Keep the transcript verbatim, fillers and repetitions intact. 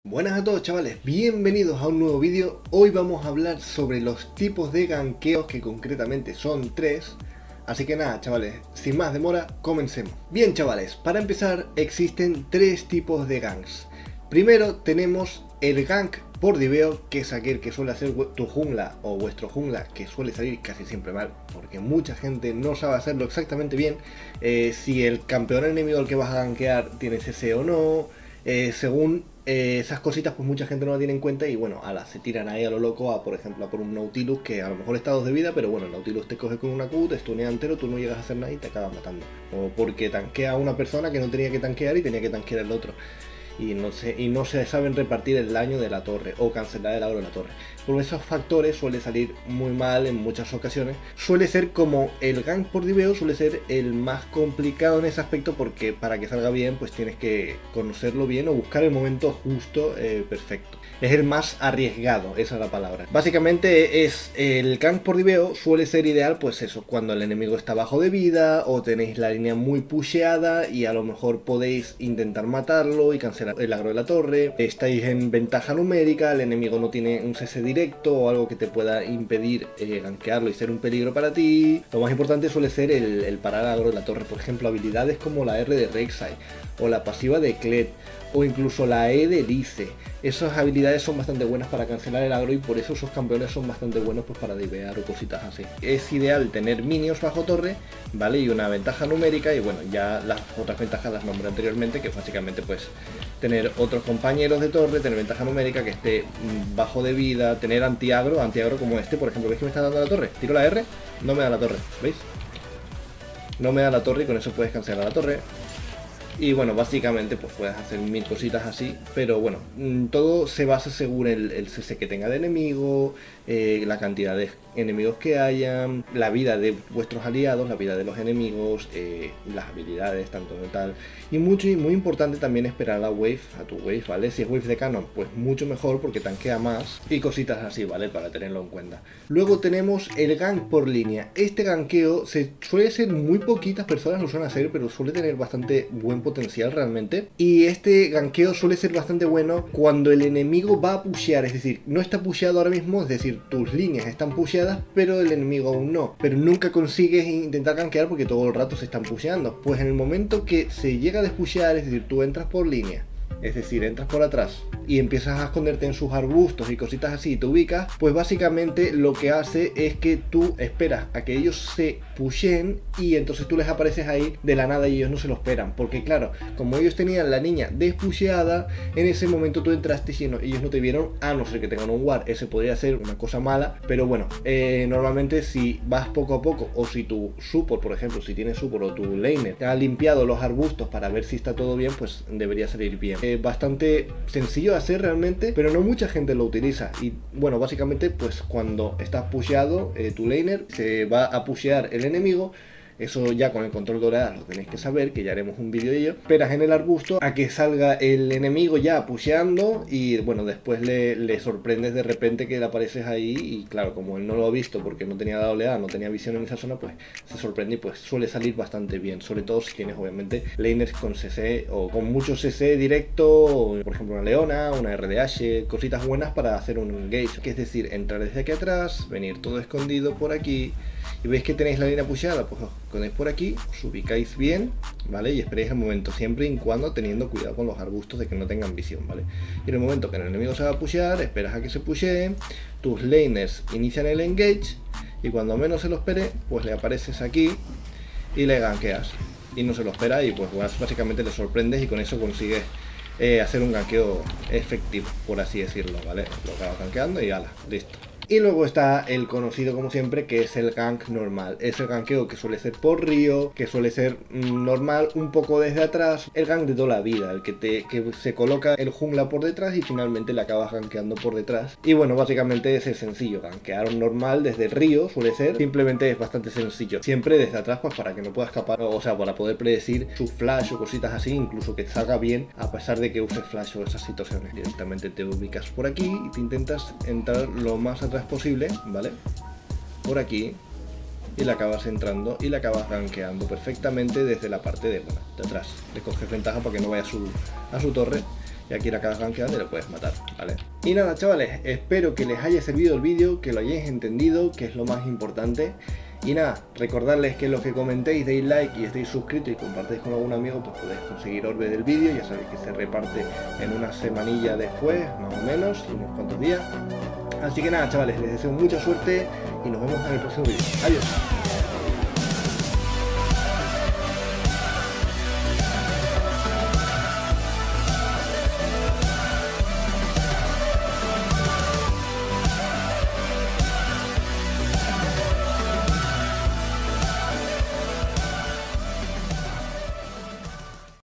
Buenas a todos chavales, bienvenidos a un nuevo vídeo. Hoy vamos a hablar sobre los tipos de gankeos, que concretamente son tres. Así que nada chavales, sin más demora, comencemos. Bien chavales, para empezar existen tres tipos de ganks. Primero tenemos el gank por diveo, que es aquel que suele hacer tu jungla o vuestro jungla, que suele salir casi siempre mal, porque mucha gente no sabe hacerlo exactamente bien. eh, Si el campeón enemigo al que vas a gankear tiene C C o no, eh, según Eh, esas cositas pues mucha gente no la tiene en cuenta y bueno, ala, se tiran ahí a lo loco a por ejemplo a por un Nautilus que a lo mejor está dos de vida, pero bueno, el Nautilus te coge con una Q, te stunea entero, tú no llegas a hacer nada y te acabas matando. O porque tanquea a una persona que no tenía que tanquear y tenía que tanquear el otro. Y no, se, y no se saben repartir el daño de la torre o cancelar el agro de la torre. Por esos factores suele salir muy mal en muchas ocasiones. Suele ser como el gank por diveo, suele ser el más complicado en ese aspecto, porque para que salga bien pues tienes que conocerlo bien o buscar el momento justo, eh, perfecto. Es el más arriesgado, esa es la palabra. Básicamente es el gank por diveo, suele ser ideal pues eso, cuando el enemigo está bajo de vida o tenéis la línea muy pusheada y a lo mejor podéis intentar matarlo y cancelar el agro de la torre. Estáis en ventaja numérica, el enemigo no tiene un C C directo o algo que te pueda impedir eh, gankearlo y ser un peligro para ti. Lo más importante suele ser el, el parar el agro de la torre, por ejemplo habilidades como la R de Rek'Sai o la pasiva de Kled o incluso la E de Lice. Esas habilidades son bastante buenas para cancelar el agro y por eso esos campeones son bastante buenos pues para divear o cositas así. Es ideal tener minions bajo torre, ¿vale? Y una ventaja numérica, y bueno, ya las otras ventajas las nombré anteriormente, que básicamente pues tener otros compañeros de torre, tener ventaja numérica, que esté bajo de vida, tener anti-agro, anti-agro como este, por ejemplo. ¿Veis que me está dando la torre? Tiro la R, no me da la torre, ¿veis? No me da la torre y con eso puedes cancelar la torre. Y bueno, básicamente pues puedes hacer mil cositas así, pero bueno, todo se basa según el, el C C que tenga de enemigo, eh, la cantidad de enemigos que hayan, la vida de vuestros aliados, la vida de los enemigos, eh, las habilidades, tanto de tal. Y mucho y muy importante también esperar a la wave, a tu wave, ¿vale? Si es wave de canon, pues mucho mejor porque tanquea más y cositas así, ¿vale? Para tenerlo en cuenta. Luego tenemos el gank por línea. Este gankeo se suele ser, muy poquitas personas lo suelen hacer, pero suele tener bastante buen potencial realmente. Y este gankeo suele ser bastante bueno cuando el enemigo va a pushear, es decir, no está pusheado ahora mismo, es decir, tus líneas están pusheadas, pero el enemigo aún no. Pero nunca consigues intentar gankear porque todo el rato se están pusheando. Pues en el momento que se llega a despushear, es decir, tú entras por línea, es decir, entras por atrás y empiezas a esconderte en sus arbustos y cositas así y te ubicas, pues básicamente lo que hace es que tú esperas a que ellos se pushen y entonces tú les apareces ahí de la nada y ellos no se lo esperan, porque claro, como ellos tenían la niña despusheada, en ese momento tú entraste y no, ellos no te vieron, a no ser que tengan un ward. Ese podría ser una cosa mala, pero bueno, eh, normalmente si vas poco a poco, o si tu support, por ejemplo, si tienes support o tu laner ha limpiado los arbustos para ver si está todo bien, pues debería salir bien. Eh, bastante sencillo de hacer realmente, pero no mucha gente lo utiliza. Y bueno, básicamente pues cuando estás pusheado, eh, tu laner se va a pushear el enemigo. Eso ya con el control de oleadas lo tenéis que saber, que ya haremos un vídeo de ello. Esperas en el arbusto a que salga el enemigo ya pusheando y bueno, después le, le sorprendes de repente que le apareces ahí y claro, como él no lo ha visto porque no tenía la oleada, no tenía visión en esa zona, pues se sorprende y pues suele salir bastante bien, sobre todo si tienes obviamente laners con C C o con mucho C C directo, o, por ejemplo una Leona, una R D H, cositas buenas para hacer un engage, que es decir, entrar desde aquí atrás, venir todo escondido por aquí. Y veis que tenéis la línea pusheada, pues os ponéis por aquí, os ubicáis bien, ¿vale? Y esperéis el momento, siempre y cuando teniendo cuidado con los arbustos de que no tengan visión, ¿vale? Y en el momento que el enemigo se va a pushear, esperas a que se pushee, tus laners inician el engage y cuando menos se lo espere, pues le apareces aquí y le gankeas. Y no se lo espera y pues básicamente le sorprendes y con eso consigues eh, hacer un gankeo efectivo, por así decirlo, ¿vale? Lo acabas gankeando y ala, listo. Y luego está el conocido como siempre, que es el gank normal. Es el gankeo que suele ser por río, que suele ser mmm, normal, un poco desde atrás. El gank de toda la vida, el que, te, que se coloca el jungla por detrás y finalmente le acabas gankeando por detrás. Y bueno, básicamente es sencillo, gankear un normal desde el río suele ser, simplemente es bastante sencillo. Siempre desde atrás, pues para que no pueda escapar, o sea, para poder predecir su flash o cositas así, incluso que salga bien a pesar de que uses flash o esas situaciones. Directamente te ubicas por aquí y te intentas entrar lo más atrás posible, ¿vale? Por aquí y le acabas entrando y le acabas gankeando perfectamente desde la parte de, bueno, de atrás. Le coges ventaja para que no vaya a su, a su torre y aquí a cada gankeante le puedes matar, ¿vale? Y nada, chavales, espero que les haya servido el vídeo, que lo hayáis entendido, que es lo más importante. Y nada, recordarles que los que comentéis, deis like y estéis suscritos y compartéis con algún amigo, pues podéis conseguir orbe del vídeo. Ya sabéis que se reparte en una semanilla después, más o menos, y unos cuantos días. Así que nada, chavales, les deseo mucha suerte y nos vemos en el próximo vídeo. Adiós.